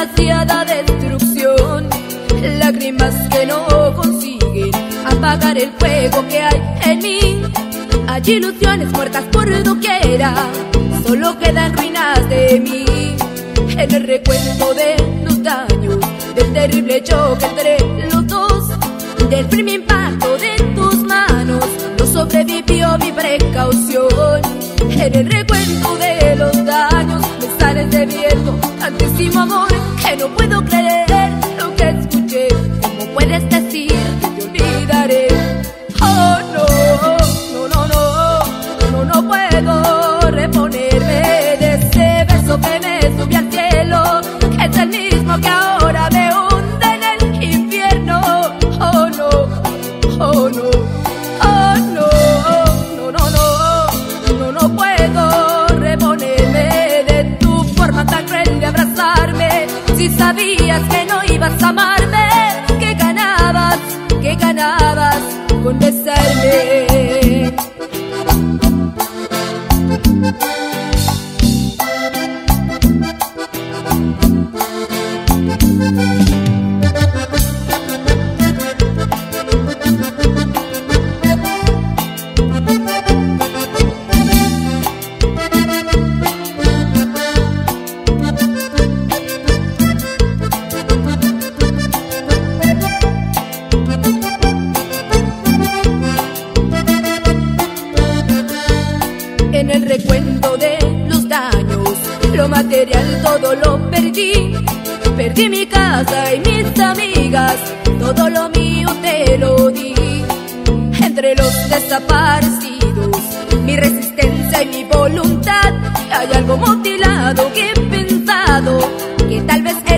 demasiada destrucción, lágrimas que no consiguen apagar el fuego que hay en mí. Hay ilusiones muertas por doquiera, solo quedan ruinas de mí. En el recuento de los daños, del terrible choque entre los dos, del primer impacto de tus manos, no sobrevivió mi precaución. En el recuento de los daños, me sales de viejo, tantísimo amor, que no puedo creer lo que escuché. ¿Cómo puedes decir que te olvidaré? Oh no, no, no, no, no, no puedo reponerme de ese beso que me subió al cielo, que es el mismo que ahora me hunde en el infierno. Oh no, oh no, oh no, no, no, no, no, no puedo reponerme de tu forma tan cruel de abrazarme. Si sabías que no ibas a amarme, que ganabas con besarme. En el recuento de los daños, lo material todo lo perdí. Perdí mi casa y mis amigas, todo lo mío te lo di. Entre los desaparecidos, mi resistencia y mi voluntad, hay algo mutilado que he pensado que tal vez